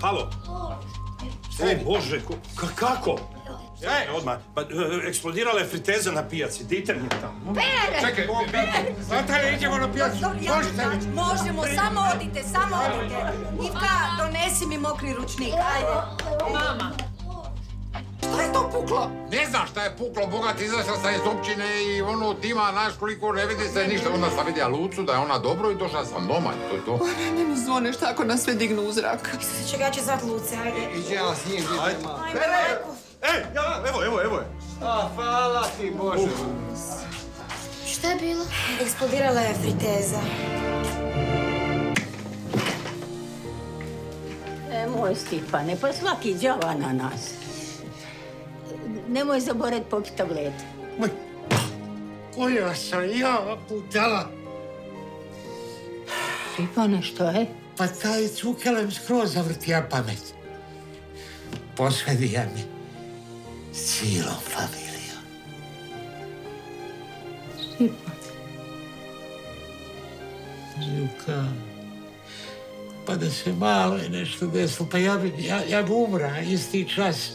halo. Ej, Bože, kako? Odmah, pa eksplodirala je friteza na pijaci, dite mi tamo. Pere! Čekaj, Natalija, idemo na pijacu. Možete li? Možemo, samo odite. Ivka, donesi mi mokri ručnik, ajde. Mama. Šta je to puklo? Ne znam šta je puklo, bogat izašla sam iz općine i ono tima, znaš koliko ne vidi se ništa. Onda sam vidjela Lucu da je ona dobro i došla sam doma i to je to. Ne mi zvone šta ako nas sve dignu u zrak. Isuse, čekaj, ja ću zvat Luce, ajde. Iđe ja s njim, Ajde. Ej, evo je. Hvala ti, Bože. Šta je bilo? Eksplodirala je friteza. Moj Stipane, pa svaki đava na nas. Nemoj zaboraviti popiti tablete. Koja sam ja budala? Stipane, što je? Pa taj Cukelem skroz zavrtija pamet. Posvedija mi s cijelom familijom. Stipane. Zuka, pa da se malo je nešto desilo, pa ja bi umra isti čas.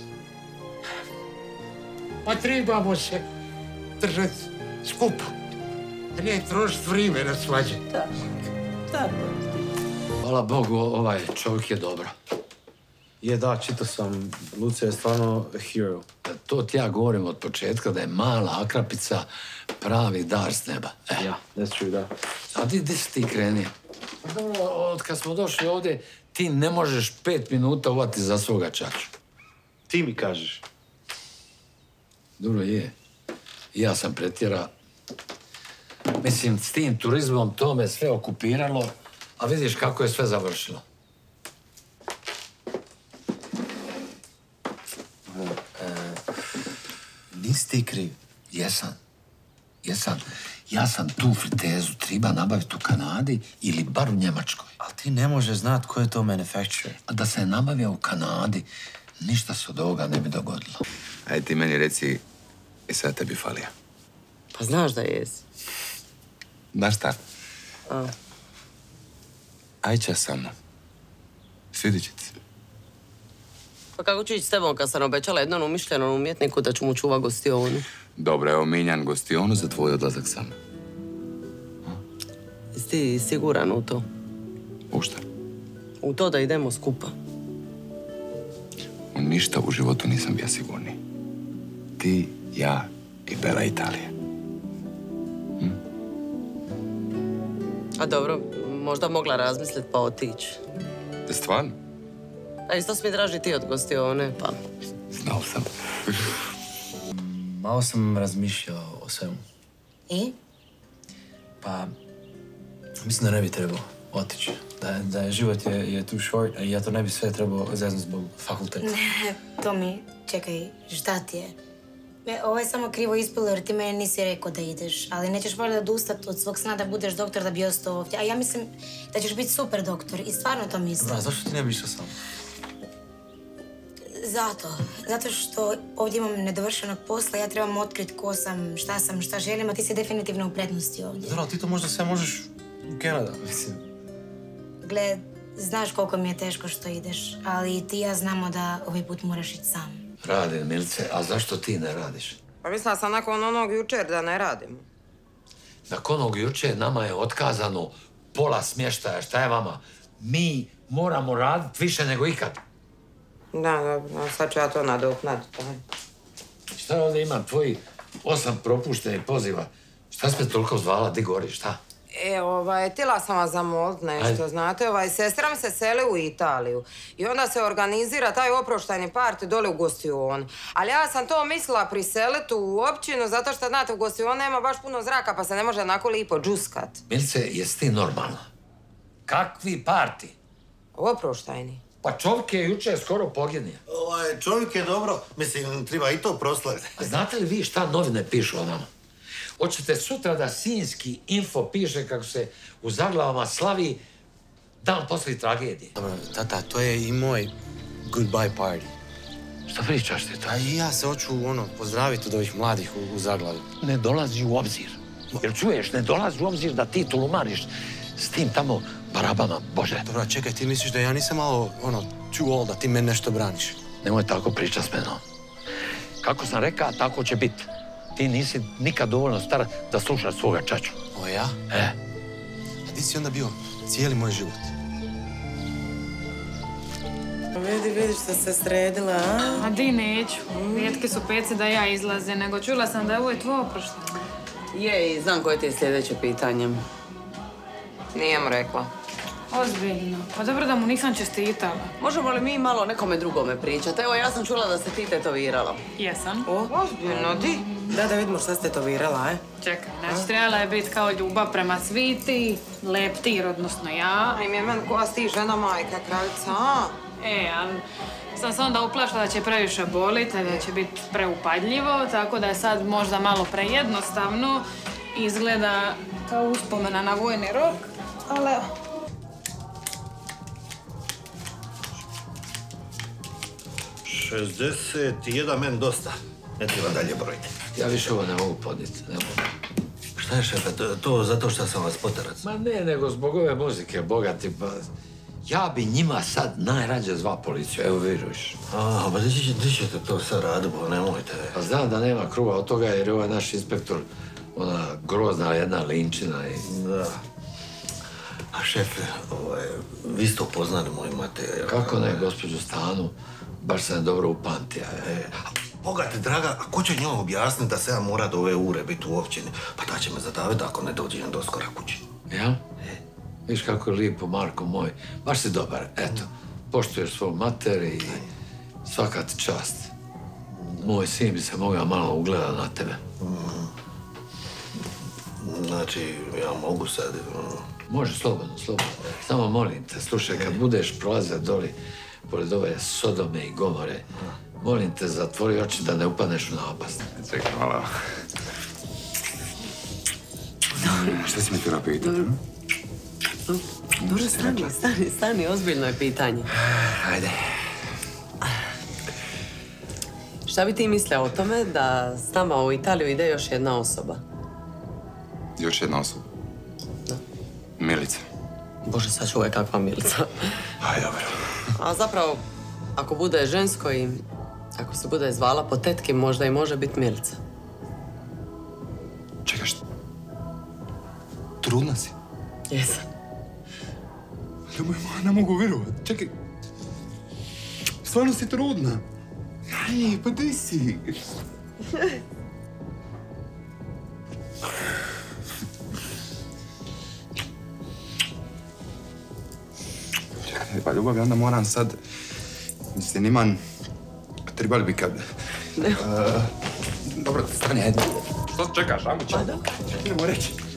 Pa trebamo se držati skupa. Ne trošiti vrijeme na svađe. Tako. Hvala Bogu, ovaj čovjek je dobro. Je, da, čitao sam. Lucija je stvarno hero. To ti ja govorim od početka, da je mala Akrapica pravi dar s neba. Ja, that's true, da. A di si ti krenio? Dobro, od kad smo došli ovdje, ti ne možeš 5 minuta uvati za svoga čaču. Ti mi kažeš. Dobro je. I ja sam pretjera. Mislim, s tim turizmom to me sve okupiralo, a vidiš kako je sve završilo. Nisi ti kriv. Jesam. Ja sam tu fritezu treba nabaviti u Kanadi ili bar u Njemačkoj. Ali ti ne možeš znat ko je to manufacturer. A da se nabavio u Kanadi, ništa se od ovoga ne bi dogodilo. Ajde ti meni reci, i sad tebi falija. Pa znaš da jesi. Znaš šta? Ajde sa mnom. Svidit će ti se. Pa kako ću ići s tebom kad sam obećala jednom umišljenom umjetniku da ću mu čuva gostionu? Dobro, evo Minjan gostionu za tvoj odlazak sa mnom. Jesi ti siguran u to? U šta? U to da idemo skupa? U ništa u životu nisam bio sigurniji. Ti, ja i Bela Italija. A dobro, možda mogla razmislit pa otići. Stvarno? A isto si mi draži ti od gostione, pa... Znao sam. Malo sam razmišljao o svemu. I? Pa, mislim da ne bi trebao otići. Da je život je too short, a ja to ne bi sve trebao zeznut zbog fakulteta. Ne, Tomi, čekaj, šta ti je? Ovo je samo krivo ispilo jer ti meni nisi rekao da ideš, ali nećeš valjda odustati od svog sna da budeš doktor da bi ostao ovdje. A ja mislim da ćeš biti super doktor i stvarno to mislim. Dobra, zašto ti ne bi išao sam? Zato što ovdje imam nedovršenog posla, ja trebam otkriti ko sam, šta želim, a ti si definitivno u prednosti ovdje. Dobra, ti to možda sve možeš u Kanada, mislim. Gle, znaš koliko mi je teško što ideš, ali ti i ja znamo da ovaj put moraš ići sam. Radim, Milice, a zašto ti ne radiš? Pa mislila sam nakon onog jučer da ne radimo. Nakon onog jučer nama je otkazano pola smještaja, šta je vama? Mi moramo raditi više nego ikad. Da, dobro, sad ću ja to nadoknaditi. Šta ovdje imam tvoji 8 propuštenih poziva? Šta si me toliko zvala, di gori, šta? Htjela sam vas zamoliti nešto, znate, sestra mi se seli u Italiju i onda se organizira taj oproštajni party dole u gostionu. Ali ja sam to mislila priseliti u općinu zato što, znate, u gostionu nema baš puno zraka pa se ne može onako lipo džuskat. Milice, jesi ti normalna? Kakvi party? Oproštajni. Pa čovjek je jučer skoro poginio. Čovjek je dobro, mislim, treba i to proslaviti. A znate li vi šta novine pišu o nama? Hoćete sutra da Sinjski info piše kako se u Zaglavama slavi dan poslije tragedije? Dobro, tata, to je i moj goodbye party. Šta pričaš ti to? A i ja se hoću, pozdraviti od ovih mladih u Zaglavu. Ne dolazi u obzir. Jer čuješ, ne dolazi u obzir da ti tulumariš s tim tamo barabama, Bože. Dobro, čekaj, ti misliš da ja nisam malo, too old, da ti meni nešto braniš? Nemoj tako pričat s menom. Kako sam rekao, tako će biti. Ti nisi nikad dovoljno star da slušaš svoga čaču. O, ja? A di si onda bio cijeli moj život? Vidi što se sredila, a? A di neću. Rijetke su pece da ja izlaze, nego čula sam da je ovo tvoje oproštanje. Je, i znam koje ti je sljedeće pitanje. Nijem rekla. Ozbiljno. Pa dobro da mu nisam čestitala. Možemo li mi malo nekome drugome pričati? Evo, ja sam čula da se ti tetovirala. Jesam. Ozbiljno, di? Da vidimo šta ste tetovirala, Čekaj, znači trebala je biti kao ljubav prema Sviti, leptir, odnosno ja. Aj, je meni koja si žena majka, kraljica, a? Ali sam se onda uplašila da će previše boliti, da će biti preupadljivo, tako da je sad možda malo prejednostavno. Izgleda kao uspomena na vojni rok, ali evo. 61 meni dosta. Ne treba dalje brojiti. Ja više ovo ne mogu podnijeti, ne mogu. Šta je, šefe, to zato što sam vas poterac? Ma ne, nego zbog ove muzike, bogati, pa... Ja bi njima sad najrađe zvao policiju, evo vidiš. Pa di ćete to sad raditi, bo nemojte. Pa znam da nema kruha od toga jer je ovaj naš inspektor, ona grozna jedna linčina i... Da. A šefe, vi ste upoznali moj materijal. Kako ne, gospođu Stanu, baš sam je dobro upamtija. Bogate, draga, a ko će njoj objasniti da se ja mora do ove ure biti u općini? Pa da će me zadaviti ako ne dođem do skora kući. Ja? Viš kako je lijepo, Marko moj. Baš si dobar, eto. Poštuješ svog mater i svaka ti čast. Moj sin bi se mogao malo ugledati na tebe. Znači, ja mogu sad... Može, slobodno. Samo molim te, slušaj, kad budeš prolazio doli pored ove Sodome i Gomore, molim te, zatvori oči da ne upadneš u napast. Čekaj, hvala. Šta si me htjela pitati? Dobro, stani, ozbiljno je pitanje. Ajde. Šta bi ti mislila o tome da s nama u Italiju ide još jedna osoba? Još jedna osoba? Da. Milica. Bože, sačuvaj kakva Milica. Aj, dobro. A zapravo, ako bude žensko i ako se bude zvala po tetki, možda i može biti Milica. Čekaj, što? Trudna si? Jesam. Ne mogu vjerovati. Čekaj. Stvarno si trudna? Aj, pa di si? Čekaj, pa ljubav, onda moram sad... Mislim, imam... Trebali bi kad... Ne. Dobro, stani, ajde. Što čekaš, ajmo ćemo. Pa dobro. Idemo reći.